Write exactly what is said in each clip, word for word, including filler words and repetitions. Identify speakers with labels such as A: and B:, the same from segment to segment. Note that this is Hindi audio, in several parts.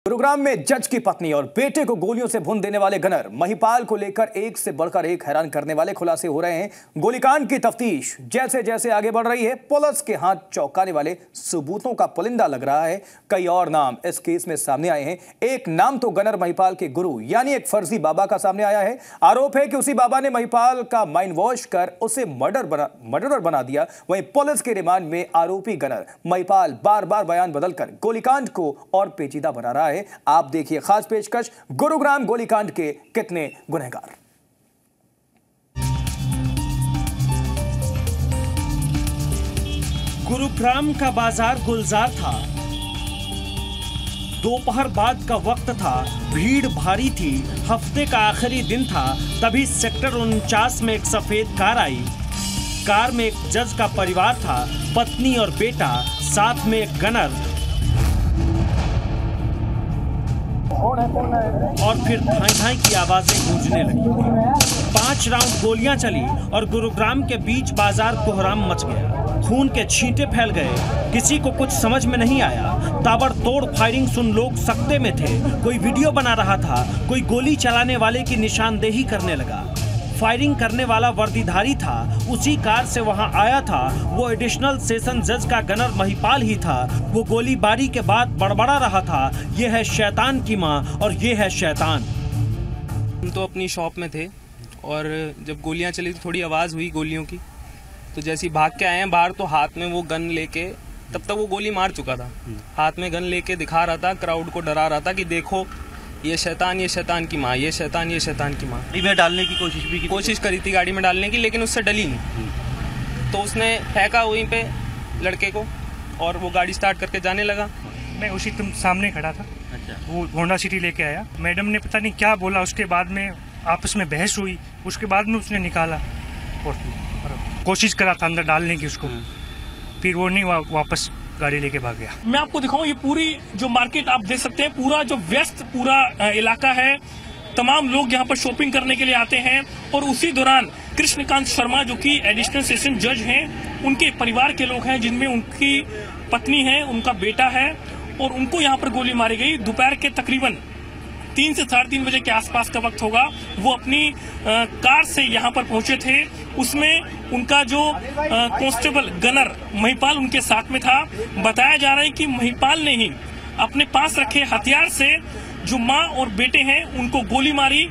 A: गुरुग्राम में जज की पत्नी और बेटे को गोलियों से भून देने वाले गनर महिपाल को लेकर एक से बढ़कर एक हैरान करने वाले खुलासे हो रहे हैं। गोलीकांड की तफ्तीश जैसे जैसे आगे बढ़ रही है, पुलिस के हाथ चौंकाने वाले सबूतों का पुलिंदा लग रहा है। कई और नाम इस केस में सामने आए हैं। एक नाम तो गनर महिपाल के गुरु यानी एक फर्जी बाबा का सामने आया है। आरोप है कि उसी बाबा ने महिपाल का माइंड वॉश कर उसे मर्डर बना मर्डरर बना दिया। वहीं पुलिस के रिमांड में आरोपी गनर महिपाल बार बार बयान बदलकर गोलीकांड को और पेचीदा बना रहा है। आप देखिए खास पेशकश, गुरुग्राम गोलीकांड के कितने गुनहगार।
B: गुरुग्राम का बाजार गुलजार था। दोपहर बाद का वक्त था, भीड़ भारी थी, हफ्ते का आखिरी दिन था। तभी सेक्टर उनचास में एक सफेद कार आई। कार में एक जज का परिवार था, पत्नी और बेटा, साथ में एक गनर। और फिर धाई धाई की आवाजें गूंजने लगी। पांच राउंड गोलियां चली और गुरुग्राम के बीच बाजार कोहराम मच गया। खून के छींटे फैल गए। किसी को कुछ समझ में नहीं आया। ताबड़तोड़ फायरिंग सुन लोग सकते में थे। कोई वीडियो बना रहा था, कोई गोली चलाने वाले की निशानदेही करने लगा। फायरिंग करने वाला वर्दीधारी था, उसी कार से वहां आया था। वो एडिशनल सेशन जज का गनर महिपाल ही था। वो गोलीबारी के बाद बड़बड़ा रहा था, ये है शैतान की माँ और ये है शैतान।
C: हम तो अपनी शॉप में थे और जब गोलियां चली तो थोड़ी आवाज़ हुई गोलियों की, तो जैसे ही भाग के आए हैं बाहर तो हाथ में वो गन लेके, तब तक वो गोली मार चुका था, हाथ में गन लेके दिखा रहा था, क्राउड को डरा रहा था कि देखो ये शैतान, ये शैतान की माँ, ये शैतान, ये शैतान की माँ।
D: गाड़ी में डालने की कोशिश भी की
C: कोशिश करी थी गाड़ी में डालने की, लेकिन उससे डली नहीं। तो उसने फेंका वहीं पे लड़के को और वो गाड़ी स्टार्ट करके जाने लगा।
E: मैं उसी तुम सामने खड़ा था।
D: अच्छा।
E: वो होंडा सिटी लेके आया। मैडम ने पता नहीं क्या बोला, उसके बाद में आपस में बहस हुई। उसके बाद में उसने निकाला और कोशिश करा था अंदर डालने की उसको, फिर वो नहीं वा, वापस गाड़ी लेके भाग गया।
F: मैं आपको दिखाऊं, ये पूरी जो मार्केट आप देख सकते हैं, पूरा जो व्यस्त पूरा इलाका है। तमाम लोग यहाँ पर शॉपिंग करने के लिए आते हैं और उसी दौरान कृष्णकांत शर्मा जो कि एडिशनल सेशन जज हैं, उनके परिवार के लोग हैं, जिनमें उनकी पत्नी है, उनका बेटा है, और उनको यहाँ पर गोली मारी गई। दोपहर के तकरीबन तीन से साढ़े तीन बजे के आसपास का वक्त होगा। वो अपनी आ, कार से यहाँ पर पहुंचे थे। उसमें उनका जो कांस्टेबल गनर महिपाल उनके साथ में था। बताया जा रहा है कि महिपाल ने ही अपने पास रखे हथियार से जो माँ और बेटे हैं उनको गोली मारी।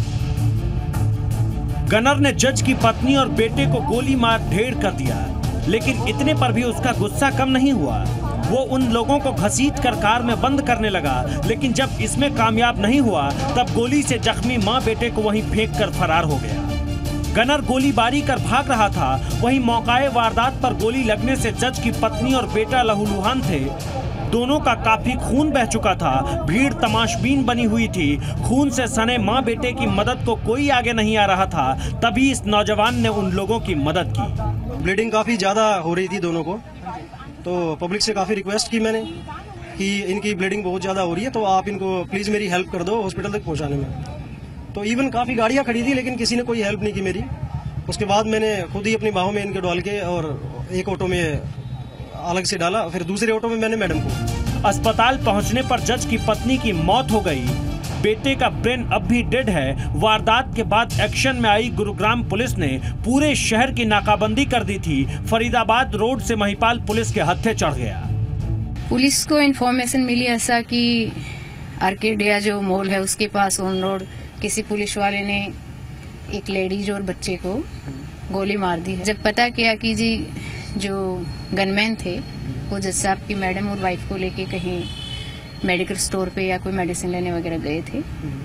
B: गनर ने जज की पत्नी और बेटे को गोली मार ढेर कर दिया, लेकिन इतने पर भी उसका गुस्सा कम नहीं हुआ। वो उन लोगों को घसीट कर कार में बंद करने लगा, लेकिन जब इसमें कामयाब नहीं हुआ तब गोली से जख्मी मां बेटे को वहीं फेंक कर फरार हो गया। गनर गोलीबारी कर भाग रहा था। वहीं मौकाए वारदात पर गोली लगने से जज की पत्नी और बेटा लहूलुहान थे। दोनों का काफी खून बह चुका था। भीड़ तमाशबीन बनी हुई थी। खून से सने माँ बेटे की मदद को कोई आगे नहीं आ रहा था। तभी इस नौजवान ने उन लोगों की मदद की।
G: ब्लीडिंग काफी ज्यादा हो रही थी दोनों को, तो पब्लिक से काफी रिक्वेस्ट की मैंने कि इनकी ब्लीडिंग बहुत ज्यादा हो रही है, तो आप इनको प्लीज मेरी हेल्प कर दो हॉस्पिटल तक पहुंचाने में। तो इवन काफी गाड़ियां खड़ी थी, लेकिन किसी ने कोई हेल्प नहीं की मेरी। उसके बाद मैंने खुद ही अपनी बाहों में इनके डाल के और एक ऑटो में अलग से डाला, फिर दूसरे ऑटो में मैंने मैडम को।
B: अस्पताल पहुंचने पर जज की पत्नी की मौत हो गई। बेटे का ब्रेन अब भी डेड है। वारदात के बाद एक्शन में आई गुरुग्राम पुलिस ने पूरे शहर की नाकाबंदी कर दी थी। फरीदाबाद रोड से महिपाल पुलिस के हत्थे चढ़ गया।
H: पुलिस को इन्फॉर्मेशन मिली ऐसा कि आर्केडिया जो मॉल है उसके पास ऑन रोड किसी पुलिस वाले ने एक लेडीज और बच्चे को गोली मार दी है। जब पता किया कि जी जो गनमैन थे वो जज साहब की मैडम और वाइफ को लेके कहीं मेडिकल स्टोर पे या कोई मेडिसिन लेने वगैरह गए थे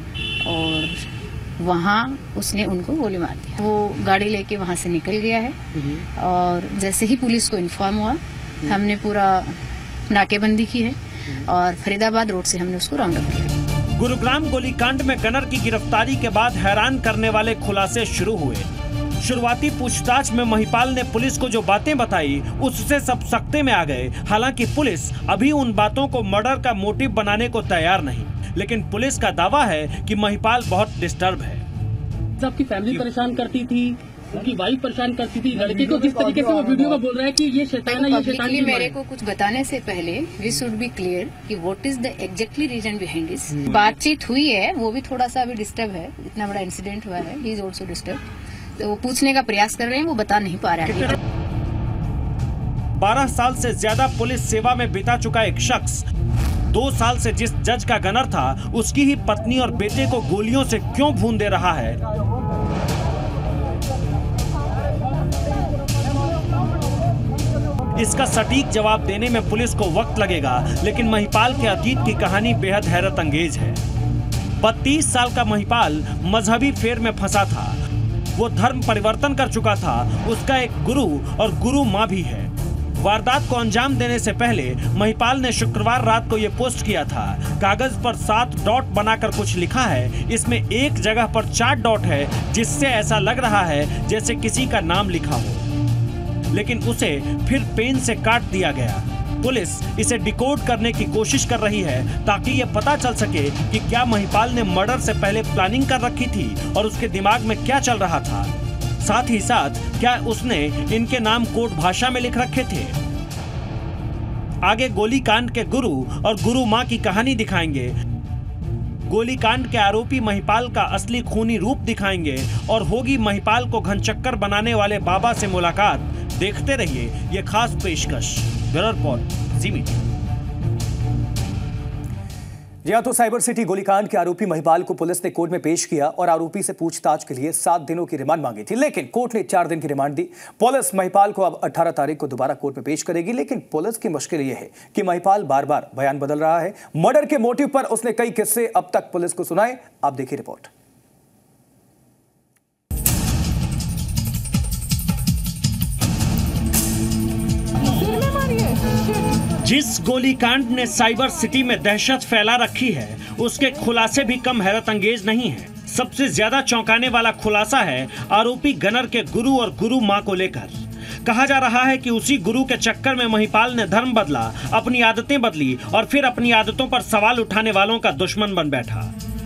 H: और वहाँ उसने उनको गोली मार दिया। वो गाड़ी लेके वहाँ से निकल गया है और जैसे ही पुलिस को इन्फॉर्म हुआ हमने पूरा नाकेबंदी की है और फरीदाबाद रोड से हमने उसको राउंड अप किया।
B: गुरुग्राम गोलीकांड में गनर की गिरफ्तारी के बाद हैरान करने वाले खुलासे शुरू हुए। शुरुआती पूछताछ में महिपाल ने पुलिस को जो बातें बताई उससे सब सकते में आ गए। हालांकि पुलिस अभी उन बातों को मर्डर का मोटिव बनाने को तैयार नहीं, लेकिन पुलिस का दावा है कि महिपाल बहुत डिस्टर्ब है।
F: आपकी फैमिली परेशान करती थी,
D: उनकी वाइफ परेशान करती थी, लड़के को जिस तरीके से वो वीडियो में बोल रहा है कि ये शैतान है, ये शैतान है।
H: मेरे को कुछ बताने से पहले वी शुड बी क्लियर कि what is the exactly reason behind this. बातचीत हुई है, वो भी थोड़ा सा अभी डिस्टर्ब है, इतना बड़ा इंसिडेंट हुआ है, ही इज ऑल्सो डिस्टर्ब। तो वो पूछने का प्रयास कर रहे हैं, वो बता नहीं पा रहा है।
B: बारह साल से ज्यादा पुलिस सेवा में बिता चुका एक शख्स दो साल से जिस जज का गनर था, उसकी ही पत्नी और बेटे को गोलियों से क्यों भून दे रहा है? इसका सटीक जवाब देने में पुलिस को वक्त लगेगा, लेकिन महिपाल के अतीत की कहानी बेहद हैरत अंगेज है। बत्तीस साल का महिपाल मजहबी फेर में फंसा था। वो धर्म परिवर्तन कर चुका था। उसका एक गुरु और गुरु माँ भी है। वारदात को अंजाम देने से पहले महिपाल ने शुक्रवार रात को यह पोस्ट किया था। कागज पर सात डॉट बनाकर कुछ लिखा है। इसमें एक जगह पर चार डॉट है, जिससे ऐसा लग रहा है जैसे किसी का नाम लिखा हो, लेकिन उसे फिर पेन से काट दिया गया। पुलिस इसे डिकोड करने की कोशिश कर रही है ताकि ये पता चल सके कि क्या महिपाल ने मर्डर से पहले प्लानिंग कर रखी थी और उसके दिमाग में क्या चल रहा था। साथ ही साथ क्या उसने इनके नाम कोड भाषा में लिख रखे थे। आगे गोलीकांड के गुरु और गुरु मां की कहानी दिखाएंगे। गोलीकांड के आरोपी महिपाल का असली खूनी रूप दिखाएंगे और होगी महिपाल को घनचक्कर बनाने वाले बाबा से मुलाकात। देखते रहिए ये खास पेशकश। Bureau report, Zee media.
A: जी हाँ, तो साइबर सिटी गोलीकांड के आरोपी महिपाल को पुलिस ने कोर्ट में पेश किया और आरोपी से पूछताछ के लिए सात दिनों की रिमांड मांगी थी, लेकिन कोर्ट ने चार दिन की रिमांड दी। पुलिस महिपाल को अब अठारह तारीख को दोबारा कोर्ट में पेश करेगी, लेकिन पुलिस की मुश्किल यह है कि महिपाल बार बार बयान बदल रहा है। मर्डर के मोटिव पर उसने कई किस्से अब तक पुलिस को सुनाए। आप देखिए रिपोर्ट।
B: जिस गोलीकांड ने साइबर सिटी में दहशत फैला रखी है, उसके खुलासे भी कम हैरत अंगेज नहीं है। सबसे ज्यादा चौंकाने वाला खुलासा है आरोपी गनर के गुरु और गुरु मां को लेकर। कहा जा रहा है कि उसी गुरु के चक्कर में महिपाल ने धर्म बदला, अपनी आदतें बदली और फिर अपनी आदतों पर सवाल उठाने वालों का दुश्मन बन बैठा।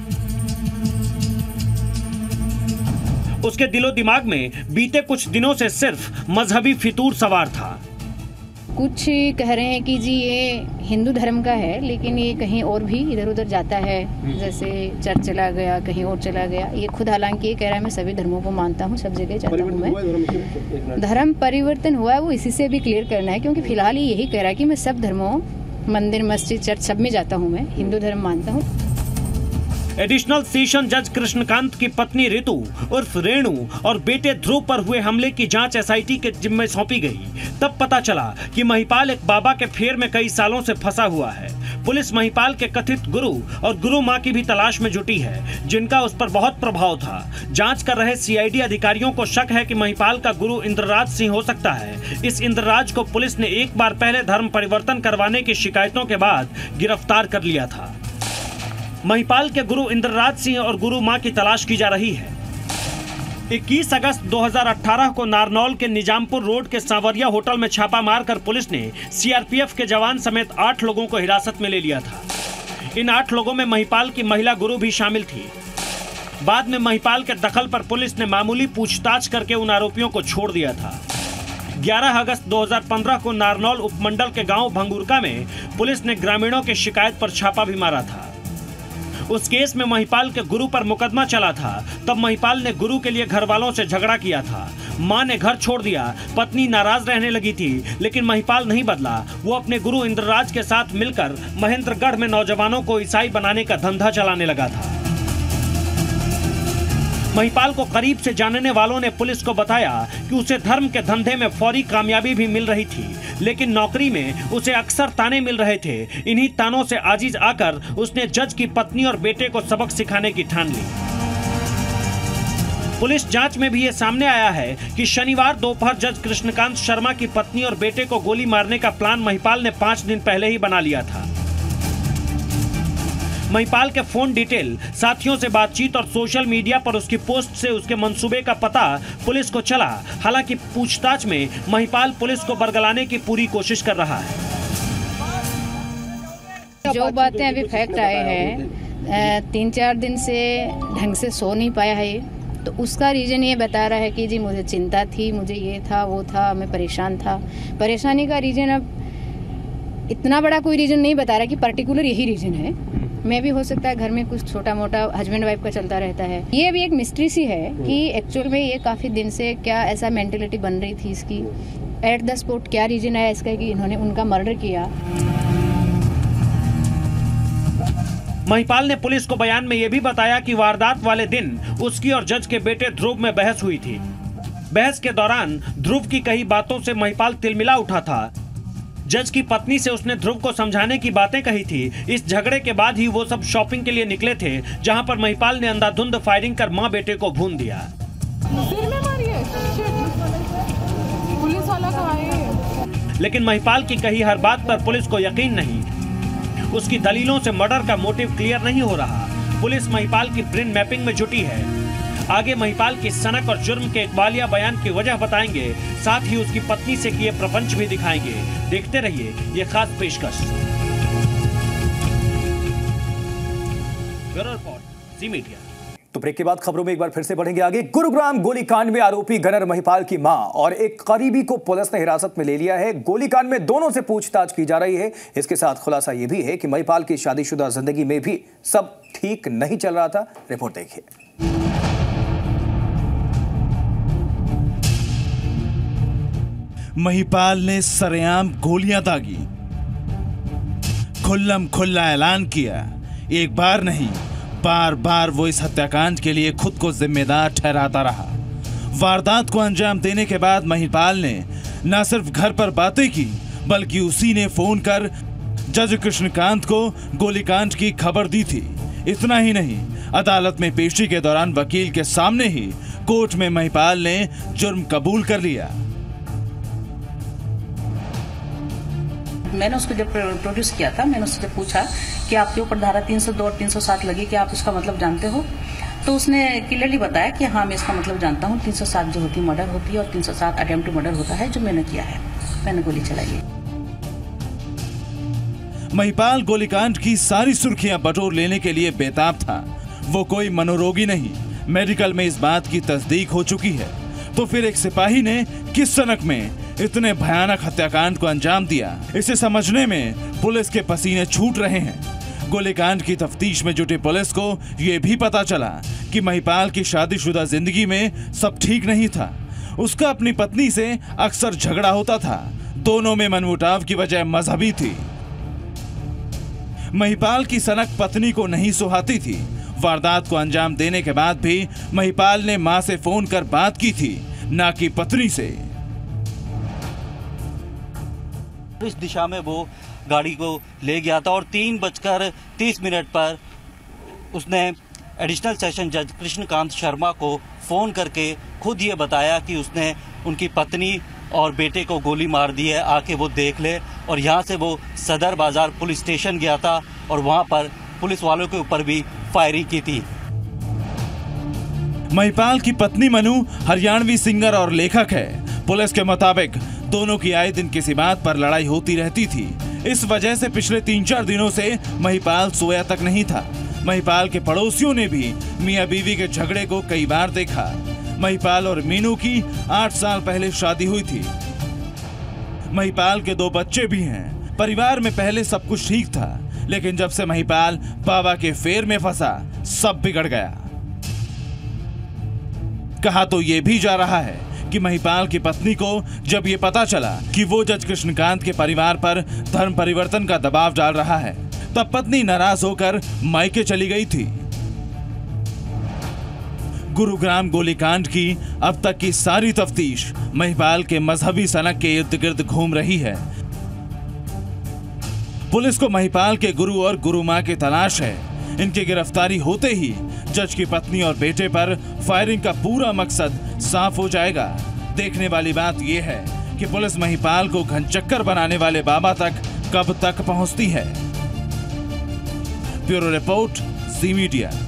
B: उसके दिलो दिमाग में बीते कुछ दिनों से सिर्फ मजहबी फितूर सवार था।
H: कुछ कह रहे हैं कि जी ये हिंदू धर्म का है, लेकिन ये कहीं और भी इधर उधर जाता है, जैसे चर्च चला गया, कहीं और चला गया। ये खुद हालांकि ये कह रहा है मैं सभी धर्मों को मानता हूँ, सब जगह जाता हूँ मैं। धर्म परिवर्तन हुआ है, वो इसी से भी क्लियर करना है, क्योंकि फिलहाल ये यही कह रहा है कि मैं सब धर्मों, मंदिर, मस्जिद, चर्च सब में जाता हूँ, मैं हिंदू धर्म मानता हूँ।
B: एडिशनल सेशन जज कृष्णकांत की पत्नी रितु उर्फ रेणु और बेटे ध्रुव पर हुए हमले की जांच एसआईटी के जिम्मे सौंपी गई। तब पता चला कि महिपाल एक बाबा के फेर में कई सालों से फंसा हुआ है। पुलिस महिपाल के कथित गुरु और गुरु मां की भी तलाश में जुटी है, जिनका उस पर बहुत प्रभाव था। जांच कर रहे सीआईडी अधिकारियों को शक है कि महिपाल का गुरु इंद्रराज सिंह हो सकता है। इस इंद्रराज को पुलिस ने एक बार पहले धर्म परिवर्तन करवाने की शिकायतों के बाद गिरफ्तार कर लिया था। महिपाल के गुरु इंद्रराज सिंह और गुरु मां की तलाश की जा रही है। इक्कीस अगस्त दो हज़ार अठारह को नारनौल के निजामपुर रोड के सांवरिया होटल में छापा मारकर पुलिस ने सीआरपीएफ के जवान समेत आठ लोगों को हिरासत में ले लिया था। इन आठ लोगों में महिपाल की महिला गुरु भी शामिल थी। बाद में महिपाल के दखल पर पुलिस ने मामूली पूछताछ करके उन आरोपियों को छोड़ दिया था। ग्यारह अगस्त दो हज़ार पंद्रह को नारनौल उपमंडल के गांव भंगुरका में पुलिस ने ग्रामीणों के शिकायत पर छापा भी मारा था। उस केस में महिपाल के गुरु पर मुकदमा चला था। तब महिपाल ने गुरु के लिए घर वालों से झगड़ा किया था। मां ने घर छोड़ दिया, पत्नी नाराज रहने लगी थी, लेकिन महिपाल नहीं बदला। वो अपने गुरु इंद्रराज के साथ मिलकर महेंद्रगढ़ में नौजवानों को ईसाई बनाने का धंधा चलाने लगा था। महिपाल को करीब से जानने वालों ने पुलिस को बताया कि उसे धर्म के धंधे में फौरी कामयाबी भी मिल रही थी, लेकिन नौकरी में उसे अक्सर ताने मिल रहे थे। इन्हीं तानों से आजिज आकर उसने जज की पत्नी और बेटे को सबक सिखाने की ठान ली। पुलिस जांच में भी ये सामने आया है कि शनिवार दोपहर जज कृष्णकांत शर्मा की पत्नी और बेटे को गोली मारने का प्लान महिपाल ने पांच दिन पहले ही बना लिया था। महिपाल के फोन डिटेल, साथियों से बातचीत और सोशल मीडिया पर उसकी पोस्ट से उसके मंसूबे का पता पुलिस को चला। हालांकि पूछताछ में महिपाल पुलिस को बरगलाने की पूरी कोशिश कर रहा है।
H: जो बातें अभी फैक्ट आए हैं, तीन चार दिन से ढंग से सो नहीं पाया है, तो उसका रीज़न ये बता रहा है कि जी मुझे चिंता थी, मुझे ये था वो था, मैं परेशान था। परेशानी का रीज़न अब इतना बड़ा कोई रीज़न नहीं बता रहा कि पर्टिकुलर यही रीज़न है। मैं भी हो सकता है घर में कुछ छोटा मोटा हस्बैंड वाइफ का चलता रहता है। ये भी एक मिस्ट्री सी है कि एक्चुअल में ये काफ़ी दिन से क्या ऐसा मेंटेलिटी बन रही थी इसकी, एट द स्पॉट क्या रीज़न है इसका कि इन्होंने उनका मर्डर किया।
B: महिपाल ने पुलिस को बयान में यह भी बताया कि वारदात वाले दिन उसकी और जज के बेटे ध्रुव में बहस हुई थी। बहस के दौरान ध्रुव की कई बातों से महिपाल तिलमिला उठा था। जज की पत्नी से उसने ध्रुव को समझाने की बातें कही थी। इस झगड़े के बाद ही वो सब शॉपिंग के लिए निकले थे, जहां पर महिपाल ने अंधाधुंध फायरिंग कर मां बेटे को भून दिया।
I: सिर में मारी है। पुलिस वाला कहाँ है?
B: लेकिन महिपाल की कही हर बात पर पुलिस को यकीन नहीं। उसकी दलीलों से मर्डर का मोटिव क्लियर नहीं हो रहा। पुलिस महिपाल की ब्रेन मैपिंग में जुटी है। आगे महिपाल की सनक और जुर्म के इकबालिया बयान की वजह बताएंगे, साथ ही उसकी पत्नी से किए प्रपंच भी दिखाएंगे। देखते रहिए ये खास पेशकश। Bureau report, Zee media.
A: तो ब्रेक के बाद खबरों में एक बार फिर से बढ़ेंगे आगे। गुरुग्राम गोलीकांड में आरोपी गनर महिपाल की मां और एक करीबी को पुलिस ने हिरासत में ले लिया है। गोलीकांड में दोनों से पूछताछ की जा रही है। इसके साथ खुलासा यह भी है कि महिपाल की शादीशुदा जिंदगी में भी सब ठीक नहीं चल रहा था। रिपोर्ट देखिए।
J: महिपाल ने सरेआम गोलियां दागी, खुल्लम खुल्ला ऐलान किया। एक बार नहीं, बार बार वो इस हत्याकांड के लिए खुद को जिम्मेदार ठहराता रहा। वारदात को अंजाम देने के बाद महिपाल ने न सिर्फ घर पर बातें की, बल्कि उसी ने फोन कर जज कृष्णकांत को गोलीकांड की खबर दी थी। इतना ही नहीं, अदालत में पेशी के दौरान वकील के सामने ही कोर्ट में महिपाल ने जुर्म कबूल कर लिया।
K: मैंने उसको जब प्रोड्यूस किया था, मैंने उससे जब पूछा कि आपके ऊपर धारा तीन सौ दो और तीन सौ सात लगी, कि आप इसका मतलब जानते हो, तो उसने क्लियरली बताया कि हाँ मैं इसका मतलब जानता हूँ। तीन सौ सात जो होती मर्डर होती है और तीन सौ सात अटेम्प्ट टू मर्डर होता है, जो मैंने किया है, मैंने गोली चलाई है।
J: महिपाल गोलीकांड की सारी सुर्खियां बटोर लेने के लिए बेताब था। वो कोई मनोरोगी नहीं, मेडिकल में इस बात की तस्दीक हो चुकी है। तो फिर एक सिपाही ने किस सनक में इतने भयानक हत्याकांड को अंजाम दिया, इसे समझने में पुलिस के पसीने छूट रहे हैं। गोलीकांड की तफ्तीश में जुटी पुलिस को यह भी पता चला कि महिपाल की शादीशुदा जिंदगी में सब ठीक नहीं था। उसका अपनी पत्नी से अक्सर झगड़ा होता था। दोनों में मनमुटाव की वजह मजहबी थी। महिपाल की सनक पत्नी को नहीं सुहाती थी। वारदात को अंजाम देने के बाद भी महिपाल ने मां से फोन कर बात की थी, ना कि पत्नी से।
L: इस दिशा में वो गाड़ी को ले गया था और तीन बजकर तीस मिनट पर उसने एडिशनल सेशन जज कृष्णकांत शर्मा को फोन करके खुद ये बताया कि उसने उनकी पत्नी और बेटे को गोली मार दी है, आके वो देख ले। और यहाँ से वो सदर बाजार पुलिस स्टेशन गया था और वहाँ पर पुलिस वालों के ऊपर भी फायरिंग की थी।
J: महिपाल की पत्नी मनु हरियाणवी सिंगर और लेखक है। पुलिस के मुताबिक दोनों की आए दिन किसी बात पर लड़ाई होती रहती थी। इस वजह से पिछले तीन चार दिनों से महिपाल सोया तक नहीं था। महिपाल के पड़ोसियों ने भी मियां बीवी के झगड़े को कई बार देखा। महिपाल और मीनू की आठ साल पहले शादी हुई थी। महिपाल के दो बच्चे भी हैं। परिवार में पहले सब कुछ ठीक था, लेकिन जब से महिपाल बाबा के फेर में फंसा, सब बिगड़ गया। कहा तो ये भी जा रहा है कि महिपाल की पत्नी को जब ये पता चला कि वो जज कृष्णकांत के परिवार पर धर्म परिवर्तन का दबाव डाल रहा है, तब पत्नी नाराज होकर मायके चली गई थी। गुरुग्राम गोलीकांड की अब तक की सारी तफ्तीश महिपाल के मजहबी सनक के इर्द गिर्द घूम रही है। पुलिस को महिपाल के गुरु और गुरु मां की तलाश है। इनकी गिरफ्तारी होते ही जज की पत्नी और बेटे पर फायरिंग का पूरा मकसद साफ हो जाएगा। देखने वाली बात यह है कि पुलिस महिपाल को घनचक्कर बनाने वाले बाबा तक कब तक पहुंचती है। Bureau report, Zee media.